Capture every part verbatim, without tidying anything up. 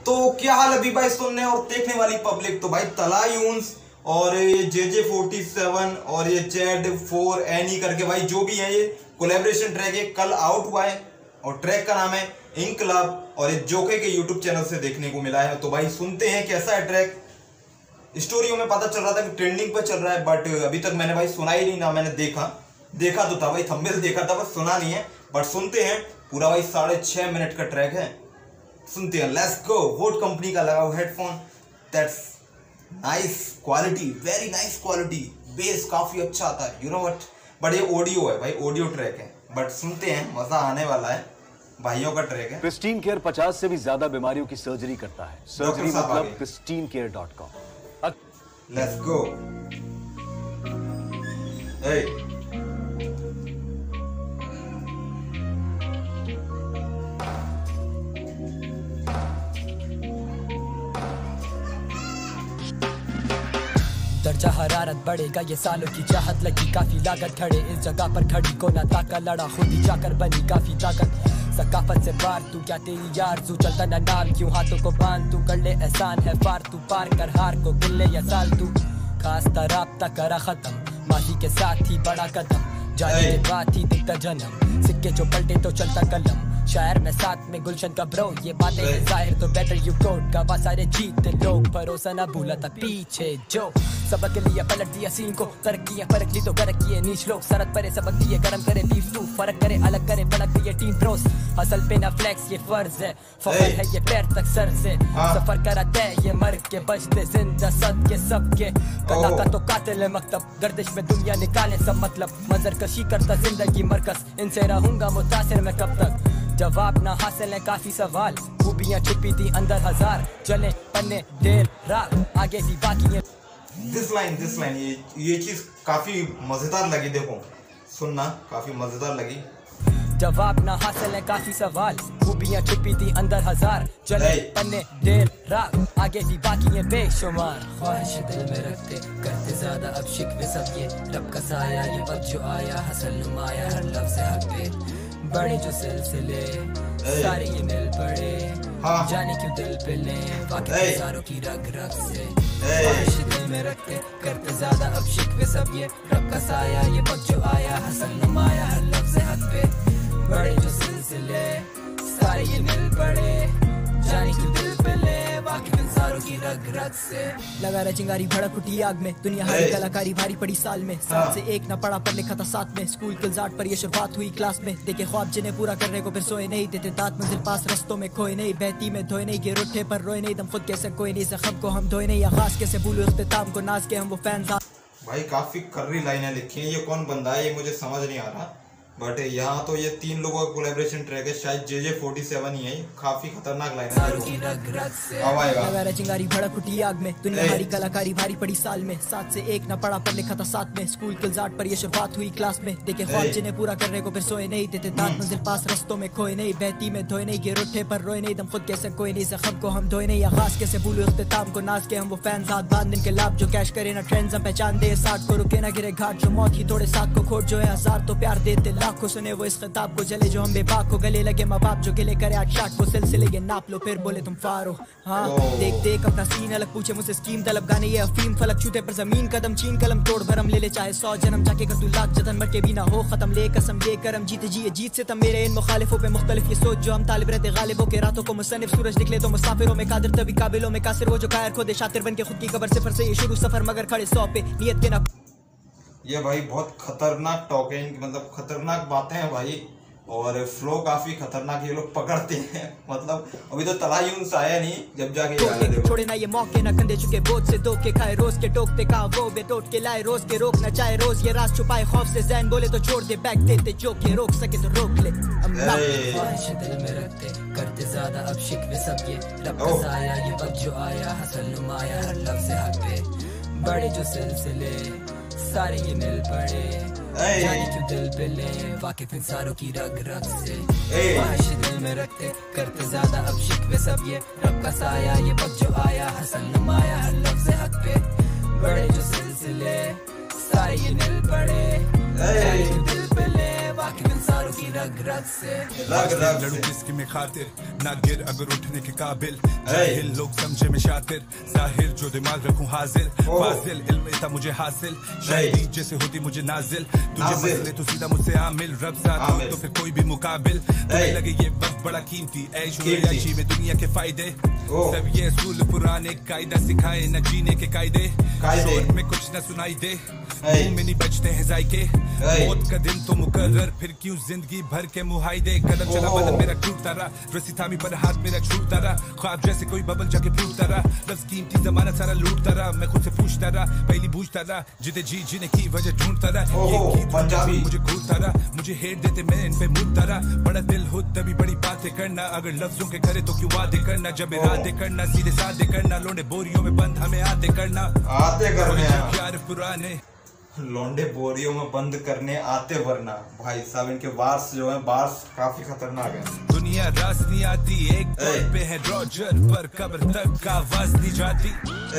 तो क्या हाल अभी भाई सुनने और देखने वाली पब्लिक, तो भाई तलायून्स और ये जे जे फोर्टी सेवन और ये जेड फोर एनी करके भाई जो भी है ये कोलैबोरेशन ट्रैक है, कल आउट हुआ है और ट्रैक का नाम है इंकलाब और ये जोके के यूट्यूब चैनल से देखने को मिला है। तो भाई सुनते हैं कैसा है ट्रैक। स्टोरियों में पता चल रहा था कि ट्रेंडिंग पर चल रहा है, बट अभी तक मैंने भाई सुना ही नहीं, ना मैंने देखा देखा तो था भाई, थंबनेल देखा था बस सुना नहीं है। बट सुनते हैं पूरा भाई साढ़े छह मिनट का ट्रैक है, सुनते हैं। Let's go. वोट कंपनी का लगा हुआ headphone, that's nice quality, very nice quality, bass काफी अच्छा आता है, यू नो व्हाट। बट ये ऑडियो है भाई, ऑडियो ट्रैक है, बट सुनते हैं, मजा आने वाला है। भाइयों का ट्रैक है। प्रिस्टीन केयर पचास से भी ज्यादा बीमारियों की सर्जरी करता है। सर्जरी मतलब Pristine Care dot com. Let's go. Hey. दर्जा हरारत बढ़ेगा, ये सालों की चाहत लगी, काफी लागत खड़े इस जगह पर खड़ी को ना ताका लड़ा, खुद ही जाकर बनी काफी ताकत। सकाफत से पार तू क्या तेरी यार तू, चलता ना नाम क्यों हाथों को बांध, तू कर ले एहसान है पार, तू पार कर हार को गिले या साल, तू खास्ता राब्ता करा खत्म, माजी के साथ ही बड़ा कदम, जाने के बाद ही दिखता जन्म, सिक्के जो पलटे तो चलता कलम, शायर में साथ में गुलशन का ब्रो, ये बातें हैं जाहिर तो बेटर यू कोट का, बा सारे जीते लोग भरोसा ना भूला था पीछे जो, सबक के लिए पलट दिया सीन को, तरक्की फर्क ली तो गरक किए नीच लोग, सरत परे सबक दिए गरम करे बीफ तू, फर्क करे अलग करे फड़क दिए टीम प्रोस, हसल पे ना फ्लेक्स ये फर्ज है, फखर है ये पैर तक सर से, सफर करा तय ये मर के बचते जिंदा सद के सबके, कला का तो कातिल है मकतब, गर्दिश में दुनिया निकाले सब मतलब, मंजर कशी करता जिंदगी मरकस, इनसे रहूंगा मुतासिर में कब तक, जवाब ना हासिल है काफी सवाल, खूबियां छिपी थी अंदर हजार, चले पन्ने देर रात आगे भी बाकी है। दिस लाइन दिस लाइन ये ये चीज काफी मजेदार लगी, देखो सुनना काफी मजेदार लगी। जवाब ना हासिल है काफी सवाल, खूबियां छिपी थी अंदर हजार, चले पन्ने देर रात आगे भी बाकी है बेशुमार, ख्वाहिश दिल में रखते करते ज्यादा अब शिकवे सब ये, रब का साया ये वक्त जो आया, हसल नुमाया हर लफ्ज़ हक पे, बड़े जो सिलसिले सारे ये मिल पड़े, हाँ। जाने क्यों दिल पे ले वाकई सारों की रग रग से, ख्वाहिश दिल में रखते करते ज्यादा अब शिकवे सब ये, रब का साया ये वक्त जो आया, हसल नुमाया हर लफ्ज़ हक पे, बड़े जो सिलसिले सारे ये मिल पड़े, जाने क्यों दिल पे ले वाकई सारों की रग रग से, लगा रहा चिंगारी भड़क उठी आग में, दुनिया हरी कलाकारी भारी पड़ी साल में, साथ से एक ना पढ़ा पर लिखा था साथ में, स्कूल के जाट पर ये शुरुआत हुई क्लास में, देखे ख्वाब जिन्हें पूरा करने को फिर सोए नहीं, देते दांत मंजिल पास रस्तों में खोए नहीं, बहती में धोए नहीं, गिर उठे पर रोए नहीं, दम खुद कैसे कोई नहीं, जख्म को हम धोए नहीं, आगाज कैसे भूलो इख्तिताम को नाज के हम वो फैन। भाई काफी कर्री लाइनें लिखी हैं, ये कौन बंदा है ये मुझे समझ नहीं आ रहा, बट यहाँ तो ये तीन लोगों का कोलैबोरेशन ट्रैक है, शायद जे जे फोर्टी सेवन ही है, काफी खतरनाक लाइन है। चिंगारी भड़क उठी आग में, दुनिया हरी कलाकारी भारी पड़ी साल में, साथ से एक ना पढ़ा पर लिखा था साथ में, स्कूल के जाट पर ये शुरुआत हुई क्लास में, देखे ख्वाब जिन्हें पूरा करने को फिर सोए नहीं, देते दांत मंजिल पास रस्तों में खोए नहीं, बहती में धोए नहीं, गिर उठे पर रोए नहीं, दम खुद कैसे कोई नहीं, जख्म को हम धोए नहीं, आगाज कैसे भूलो इख्तिताम को नाज के हम वो फैन, हाथ बांध दिन के लाभ जो कैश करे ना ट्रेंड्स हम पहचान दे, साथ को रुके ना गिरे घाट जो मौत ही थोड़े साथ को खोट जो है हजार तो प्यार देते लाखों, सुने वो इस खिताब को जले जो हम बेबाक को गले लगे माँ बाप जो गिले करे आज शाट को सिलसिले ये नाप लो फिर बोले तुम फारो, हाँ देख देख अपना सीन अलग पूछे मुझसे स्कीम तलब गाने ये अफीम फलक छूटे पर जमीन कदम चीन कलम तोड़ भरम ले ले चाहे सौ जन्म जाके कर तू लाख जतन मर के भी ना हो खत्म, ले कसम ले करम जीते जिए जीत से तम मेरे इन मुखालिफों पे मुख्तलिफ ये सोच जो हम तालिब रहते गालिबों के रातों को मुसन्निफ सूरज निकले तो मुसाफिरों में कादिर तभी काबिलों में कासिर वो जो कायर खोदे शातिर बन के खुद की कब्र से फिर से ये शुरू सफर मगर खड़े सौ पे नियत के ना। ये भाई बहुत खतरनाक टॉक है इनकी, मतलब खतरनाक बातें हैं भाई, और फ्लो काफी खतरनाक ये लोग पकड़ते हैं, मतलब अभी तो तलायून्स आया नहीं जब जाके छोड़े ना ये मौके ना कंधे चुके बोझ से दो के खाए रोज के टोकते का वो बेटोट के लाए रोज के रोक न चाहे रोज ये राज छुपाए खौफ से जैन बोले तो छोड़ दे बैक देते जो के रोक सके तो रोक ले, ख्वाहिश दिल में रखते करते ज्यादा अब शिकवे सब ये, रब का साया ये वक्त जो आया, हसल नुमाया हर लफ्ज़ हक पे, बड़े जो सिलसिले सारे ये मिल पड़े, जाने क्यों दिल पे ले वाकिफ इंसानों की रग रग से, ख्वाहिश दिल में रखते करते ज्यादा अब शिकवे सब ये, रब का साया ये वक्त जो आया, हसल नुमाया हर लफ्ज़ हक पे, बड़े जो सिलसिले सारे ये मिल पड़े, जाने क्यों दिल पे ले वाकिफ इंसानों की रग रग से रग रग लड़ू जिसकी में खातिर ना गिर अगर उठने के काबिल जाहिल लोग समझे में शातिर जाहिर जो दिमाग रखूं हाजिर फाजिल इल्म इतना मुझे हासिल शायरी जैसे होती मुझे नाजिल तुझे मसले तो सीधा मुझसे आमिल रब साथ हो तो फिर कोई भी मुकाबिल तुम्हें लगे ये वक्त बड़ा कीमती ऐश और याशी में दुनिया के फायदे सब ये असूल पुराने कायदा सिखाए न जीने के कायदे शोर में कुछ न सुनाई दे मुंह में नहीं बचते हैं जायके मौत का दिन तो मुकर्रर फिर क्यों जिंदगी भर के मुहाइदे कदम चला बदन मेरा टूटता रहा रस्सी थामी पर हाथ मेरा छूटता रहा ख्वाब जैसे कोई बबल जाके फूटता रहा लफ्ज कीमती जमाना सारा लूटता रहा मैं खुद से पूछता रहा पहली पूछता रहा जिते जी जीने की वजह ढूंढता रहा ये गीत मुझे घूरता रहा मुझे हेट देते मैं इन पे मुड़ता रहा बड़ा दिल हो तभी बड़ी बातें करना अगर लफ्जों के करे तो क्यों वादे करना जब इरादे करना सीधे साधे करना लोने बोरियों में बंद हमें आते करना आते करने यार पुराने लौंडे बोरियों में बंद करने आते वरना भाई साहब इनके बार्स जो है बार्स काफी खतरनाक है। दुनिया रास नहीं आती एक तौर पे है रॉजर पर कब्र तक का आवाज नहीं जाती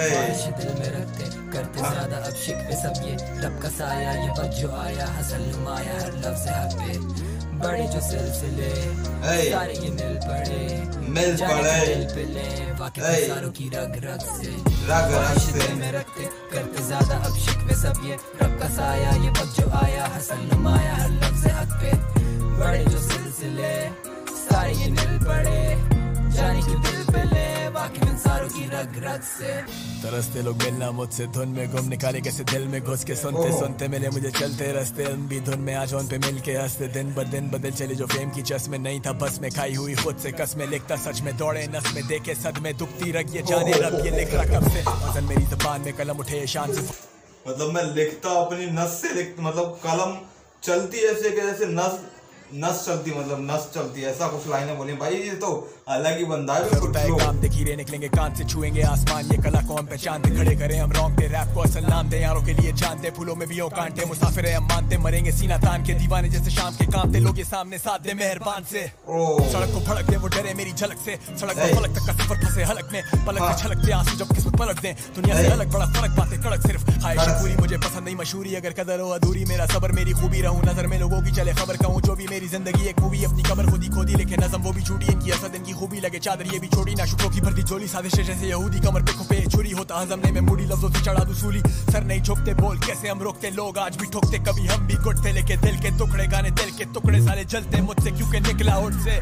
दिल में रखते करते ज्यादा अब शिकवे सब ये रब का साया ये वक्त जो आया हसल नुमाया हर लफ्ज हक पे बड़े जो सिलसिले सारे ये मिल पड़े मिल पड़े दिल पे ले वाकई सारों की रग रग से रग रग से दिल में रखते करते ज्यादा अब शिकवे सब ये रब का साया ये वक्त जो आया हसल नुमाया हर लफ्ज हक पे बड़े जो सिलसिले सारे ये मिल पड़े जाने क्यों दिल पे ले वाकई सारों की रग रग से तरसते लोग मिलना मुझसे धुन में गुम निकाले कैसे दिल में घुस के सुनते सुनते मिले मुझे चलते रस्ते हम भी धुन में आज उन पे मिल के हंसते दिन ब दिन बदल चले जो फेम की चस में नहीं था बस में खाई हुई खुद से कस में लिखता सच में दौड़े नस में देखे सद में दुखती रग ये जाने रब ये लिख रहा कब से वजन मेरी जबान में कलम उठे शान से मतलब मैं लिखता अपनी नस से लिख मतलब कलम चलती ऐसे जैसे नस नस चलती मतलब नस चलती ऐसा कुछ लाइनें बोली भाई ये तो अलग ही बंदा है। काम दे खीरे निकलेंगे कान से छुएंगे आसमान ये कला को हम पहचानते खड़े करें हम रॉन्ग दे रैप को असल नाम दे यारों के लिए जानते फूलों में भी हो कांटे मुसाफिर है हम मानते मरेंगे सीना तान के दीवाने जैसे शाम के काम दे लोग ये सामने साथ दे मेहरबान से सड़क को फड़क दे वो डरे मेरी झलक से सड़क पर फलक तक का सफर फंसे हलक में पलक में छलक दे आंसू जब किस्मत पलक दे दुनिया से अलग बड़ा फर्क बातें कड़क सिर्फ ख्वाहिश पूरी मुझे पसंद नहीं मशहूरी अगर कदर हो अधूरी मेरा सबर मेरी खूबी रहूं नजर में लोगों की चले खबर कहूं जो भी मेरी जिंदगी एक मूवी अपनी कमर खुदी खोदी लेके नज़म वो भी छूटी इनकी असद इनकी खूबी लगे चादर ये भी छोड़ी ना शुक्रों की भरती झोली साजिश जैसे यहूदी कमर पे खुफे छुरी होता हजमने में मुड़ी लफ्जों से चढ़ा दूसूली सर नहीं झुकते बोल कैसे हम रोकते लोग आज भी ठोकते कभी हम भी गुटते लेके दिल के टुकड़े गाने दिल के टुकड़े साले जलते मुझसे क्योंकि निकला होठ से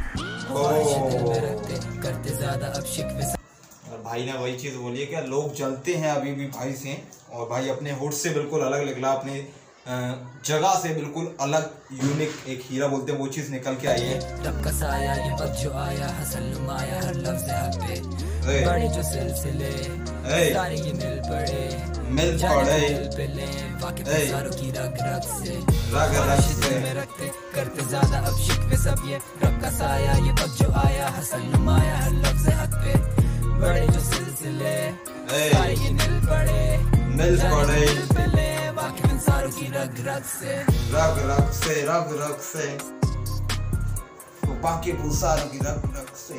करते ज्यादा अब शिकवे और भाई ने वही चीज बोली है कि लोग जलते हैं अभी भी भाई से और भाई अपने होठ से बिल्कुल अलग निकला अपने जगह से बिल्कुल अलग यूनिक एक हीरा बोलते हैं वो चीज निकल के आई है। रब का साया ये वक्त जो आया हसल नुमाया हर लफ्ज हक पे बड़े जो सिलसिले सारे ये मिल पड़े मिल पड़े दिल पे ले वाकई सारों की रग रग से रग रग से में रखते करते ज्यादा अब शिकवे सब ये रब का साया ये वक्त जो आया हसल नुमाया हर लफ्ज हक पे बड़े जो सिलसिले सारे ये मिल पड़े मिल पड़े वाकई सारों की रग रग से रग रग से रग रग से तो बाकी सारों की रग रग से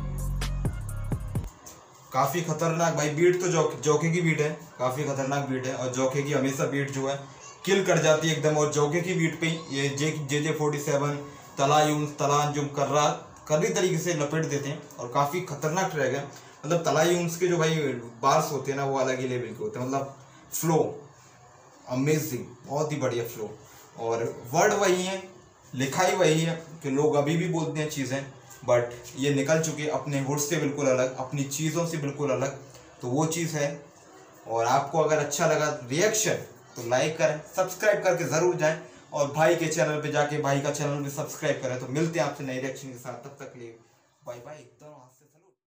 काफी खतरनाक भाई बीट तो जो, जोके की बीट है काफी खतरनाक बीट है और जोके की हमेशा बीट जो है किल कर जाती है एकदम और जोके की बीट पे ये जे जे जे फोर्टी सेवन तलायुन तलांजुम कर रहा कई तरीके से लपेट देते हैं और काफी खतरनाक ट्रैक है मतलब तलायुन्स के जो भाई बार्स होते हैं ना वो अलग ही लेवल के होते हैं मतलब फ्लो अमेजिंग बहुत ही बढ़िया फ्लो और वर्ड वही है लिखाई वही है कि लोग अभी भी बोलते हैं चीज़ें बट ये निकल चुके अपने हुड से बिल्कुल अलग अपनी चीज़ों से बिल्कुल अलग तो वो चीज़ है। और आपको अगर अच्छा लगा रिएक्शन तो लाइक करें सब्सक्राइब करके ज़रूर जाएं और भाई के चैनल पे जाके भाई का चैनल भी सब्सक्राइब करें। तो मिलते हैं आपसे नई रिएक्शन के साथ तक तक लिए बाय बाय एकदम।